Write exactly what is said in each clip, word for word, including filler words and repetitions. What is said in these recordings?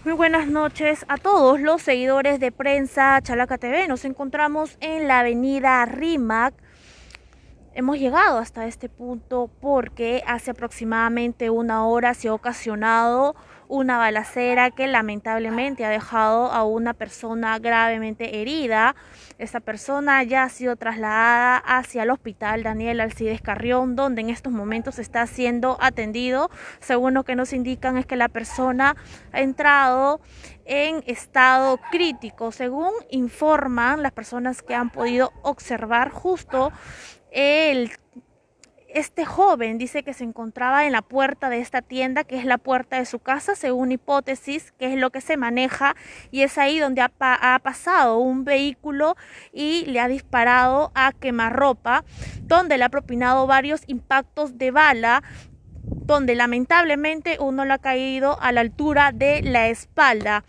Muy buenas noches a todos los seguidores de Prensa Chalaca T V. Nos encontramos en la avenida Rímac. Hemos llegado hasta este punto porque hace aproximadamente una hora se ha ocasionado una balacera que lamentablemente ha dejado a una persona gravemente herida. Esta persona ya ha sido trasladada hacia el hospital Daniel Alcides Carrión, donde en estos momentos está siendo atendido. Según lo que nos indican es que la persona ha entrado en estado crítico, según informan las personas que han podido observar justo el Este joven dice que se encontraba en la puerta de esta tienda, que es la puerta de su casa, según hipótesis, que es lo que se maneja, y es ahí donde ha, pa ha pasado un vehículo y le ha disparado a quemarropa, donde le ha propinado varios impactos de bala, donde lamentablemente uno le ha caído a la altura de la espalda.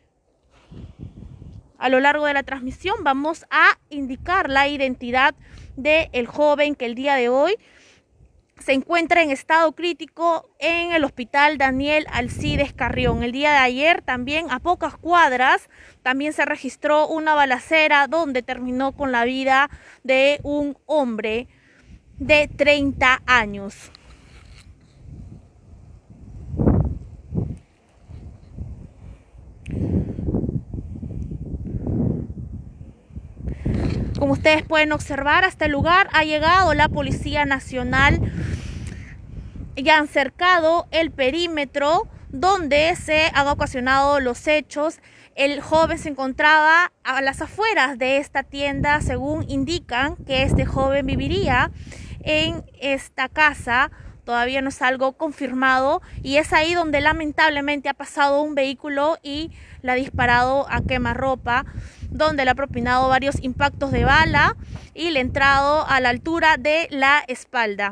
A lo largo de la transmisión vamos a indicar la identidad del joven que el día de hoy se encuentra en estado crítico en el hospital Daniel Alcides Carrión. El día de ayer también, a pocas cuadras, también se registró una balacera donde terminó con la vida de un hombre de treinta años. Como ustedes pueden observar, hasta el lugar ha llegado la Policía Nacional. Ya han cercado el perímetro donde se han ocasionado los hechos. El joven se encontraba a las afueras de esta tienda, según indican que este joven viviría en esta casa. Todavía no es algo confirmado, y es ahí donde lamentablemente ha pasado un vehículo y le ha disparado a quemarropa, donde le ha propinado varios impactos de bala y le ha entrado a la altura de la espalda.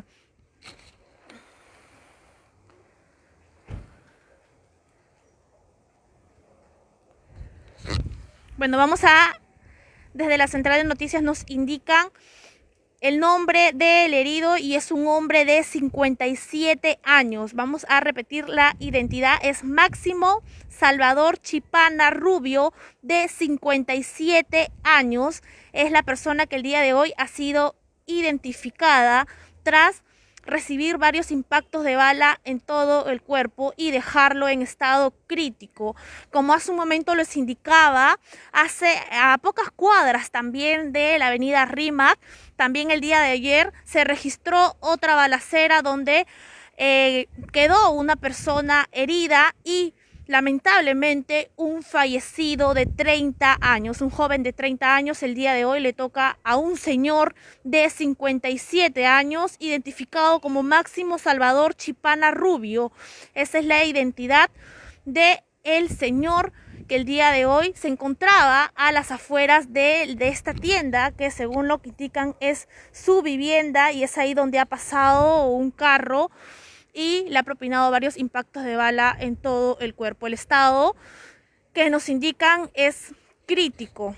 Bueno, vamos a, desde la central de noticias nos indican el nombre del herido y es un hombre de cincuenta y siete años. Vamos a repetir la identidad, es Máximo Salvador Chipana Rubio, de cincuenta y siete años. Es la persona que el día de hoy ha sido identificada tras recibir varios impactos de bala en todo el cuerpo y dejarlo en estado crítico. Como hace un momento les indicaba, hace a pocas cuadras también de la avenida Rímac, también el día de ayer se registró otra balacera donde eh, quedó una persona herida y lamentablemente un fallecido de treinta años, un joven de treinta años. El día de hoy le toca a un señor de cincuenta y siete años, identificado como Máximo Salvador Chipana Rubio. Esa es la identidad de el señor que el día de hoy se encontraba a las afueras de, de esta tienda, que según lo que indican es su vivienda, y es ahí donde ha pasado un carro y le ha propinado varios impactos de bala en todo el cuerpo. El estado que nos indican es crítico.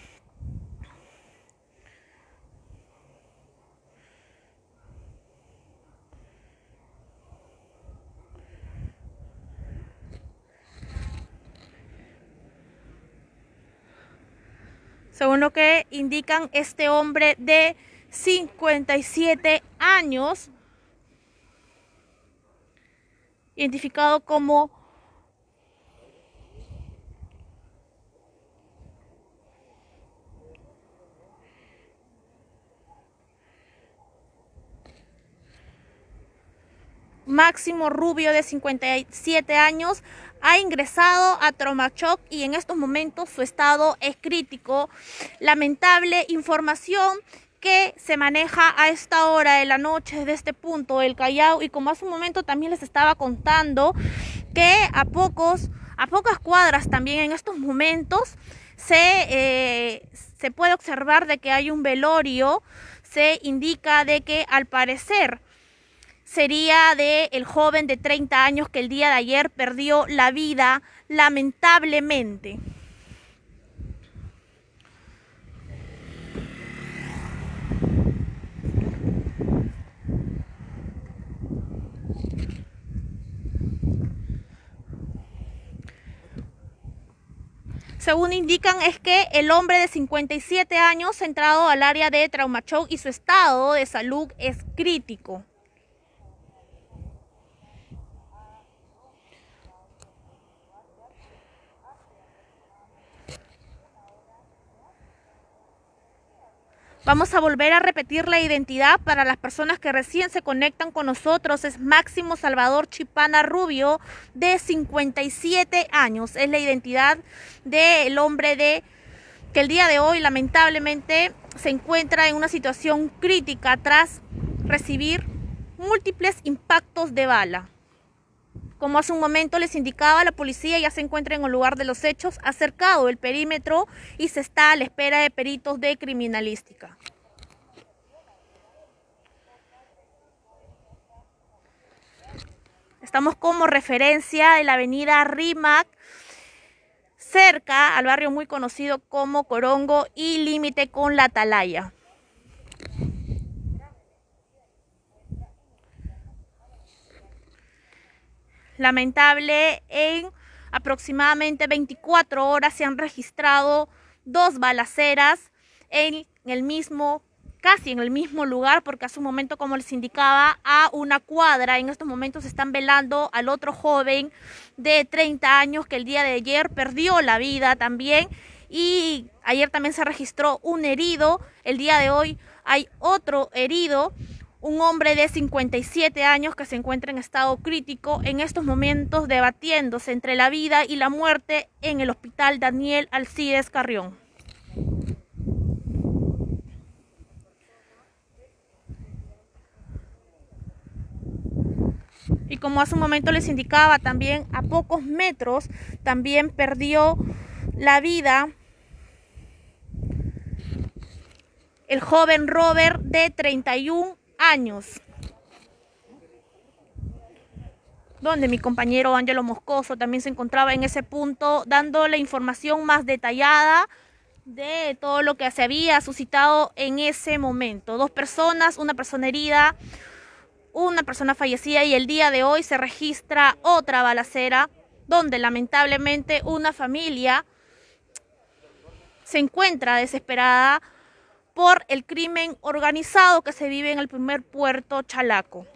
Según lo que indican, este hombre de cincuenta y siete años, identificado como Máximo Rubio, de cincuenta y siete años, ha ingresado a Tromachoc y en estos momentos su estado es crítico. Lamentable información que se maneja a esta hora de la noche desde este punto del Callao, y como hace un momento también les estaba contando que a pocos a pocas cuadras también en estos momentos se, eh, se puede observar de que hay un velorio. Se indica de que al parecer sería de el joven de treinta años que el día de ayer perdió la vida lamentablemente. según indican, es que el hombre de cincuenta y siete años ha entrado al área de Traumachón y su estado de salud es crítico. Vamos a volver a repetir la identidad para las personas que recién se conectan con nosotros. Es Máximo Salvador Chipana Rubio, de cincuenta y siete años. Es la identidad del hombre de que el día de hoy lamentablemente se encuentra en una situación crítica tras recibir múltiples impactos de bala. Como hace un momento les indicaba, la policía ya se encuentra en el lugar de los hechos, ha cercado el perímetro y se está a la espera de peritos de criminalística. Estamos como referencia de la avenida Rímac, cerca al barrio muy conocido como Corongo y límite con la Atalaya. Lamentable, en aproximadamente veinticuatro horas se han registrado dos balaceras en el mismo, casi en el mismo lugar, porque hace un momento, como les indicaba, a una cuadra, en estos momentos están velando al otro joven de treinta años que el día de ayer perdió la vida también, y ayer también se registró un herido. El día de hoy hay otro herido, un hombre de cincuenta y siete años que se encuentra en estado crítico, en estos momentos debatiéndose entre la vida y la muerte en el hospital Daniel Alcides Carrión. Y como hace un momento les indicaba, también a pocos metros también perdió la vida el joven Robert, de treinta y un años, donde mi compañero Ángelo Moscoso también se encontraba en ese punto dando la información más detallada de todo lo que se había suscitado en ese momento. Dos personas, una persona herida, una persona fallecida, y el día de hoy se registra otra balacera donde lamentablemente una familia se encuentra desesperada por el crimen organizado que se vive en el primer puerto Chalaco.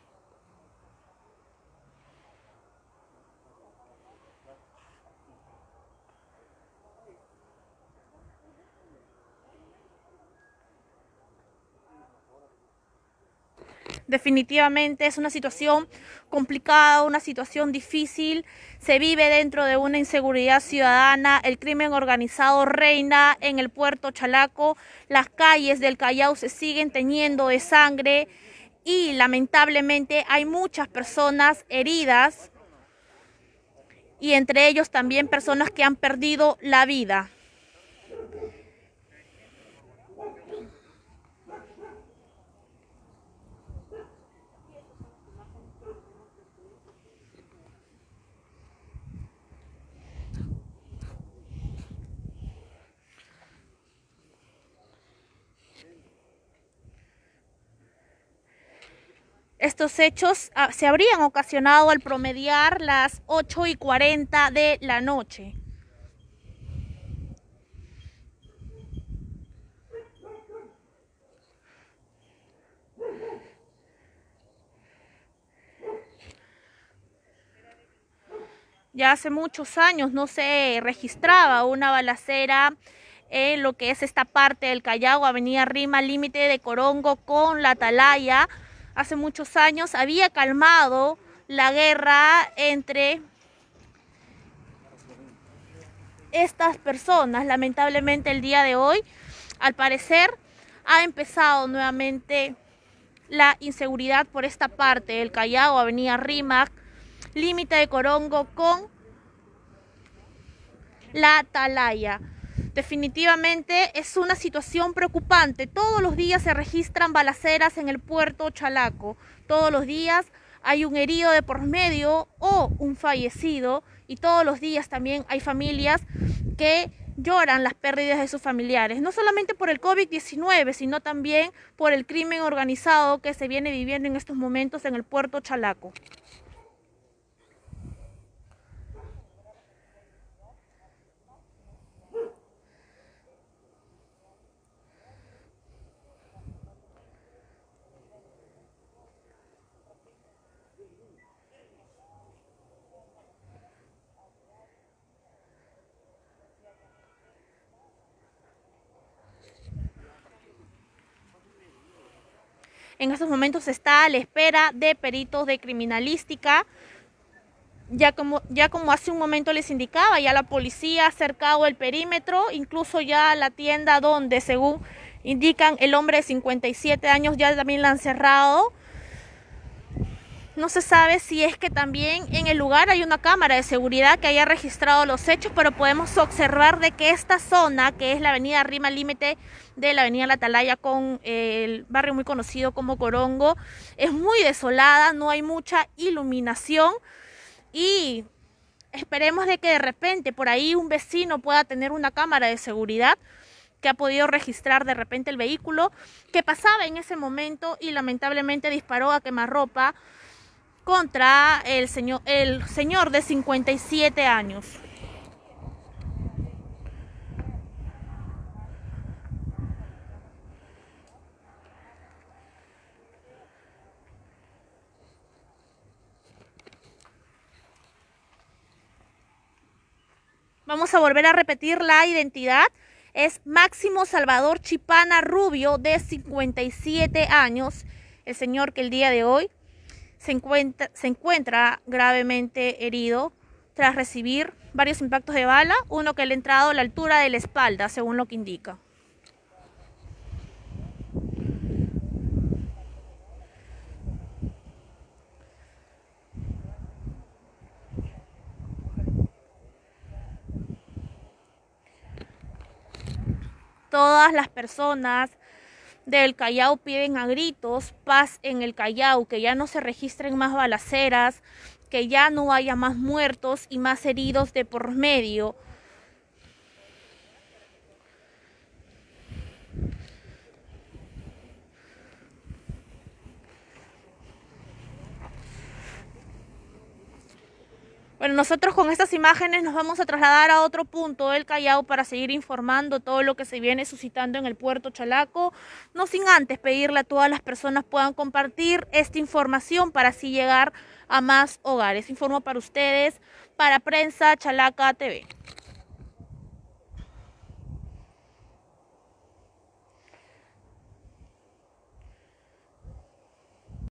Definitivamente es una situación complicada, una situación difícil. Se vive dentro de una inseguridad ciudadana. El crimen organizado reina en el puerto Chalaco. Las calles del Callao se siguen teñiendo de sangre y lamentablemente hay muchas personas heridas y entre ellos también personas que han perdido la vida. Estos hechos ah, se habrían ocasionado al promediar las ocho y cuarenta de la noche. Ya hace muchos años no se registraba una balacera en lo que es esta parte del Callao, avenida Rima, límite de Corongo con la Atalaya. Hace muchos años había calmado la guerra entre estas personas. Lamentablemente el día de hoy, al parecer, ha empezado nuevamente la inseguridad por esta parte del Callao, avenida Rímac, límite de Corongo con la Atalaya. Definitivamente es una situación preocupante. Todos los días se registran balaceras en el puerto Chalaco. Todos los días hay un herido de por medio o un fallecido. Y todos los días también hay familias que lloran las pérdidas de sus familiares. No solamente por el COVID diecinueve, sino también por el crimen organizado que se viene viviendo en estos momentos en el puerto Chalaco. En estos momentos está a la espera de peritos de criminalística. Ya como, ya como hace un momento les indicaba, ya la policía ha cercado el perímetro, incluso ya la tienda donde, según indican, el hombre de cincuenta y siete años ya también la han cerrado. No se sabe si es que también en el lugar hay una cámara de seguridad que haya registrado los hechos, pero podemos observar de que esta zona, que es la avenida Rima, límite de la avenida La Atalaya con el barrio muy conocido como Corongo, es muy desolada, no hay mucha iluminación. Y esperemos de que de repente por ahí un vecino pueda tener una cámara de seguridad que ha podido registrar de repente el vehículo que pasaba en ese momento y lamentablemente disparó a quemarropa contra el señor, el señor de cincuenta y siete años. Vamos a volver a repetir la identidad. Es Máximo Salvador Chipana Rubio, de cincuenta y siete años. El señor que el día de hoy se encuentra, se encuentra gravemente herido tras recibir varios impactos de bala, uno que le ha entrado a la altura de la espalda, según lo que indica. Todas las personas del Callao piden a gritos paz en el Callao, que ya no se registren más balaceras, que ya no haya más muertos y más heridos de por medio. Bueno, nosotros con estas imágenes nos vamos a trasladar a otro punto del Callao para seguir informando todo lo que se viene suscitando en el puerto Chalaco, no sin antes pedirle a todas las personas puedan compartir esta información para así llegar a más hogares. Informo para ustedes, para Prensa Chalaca T V.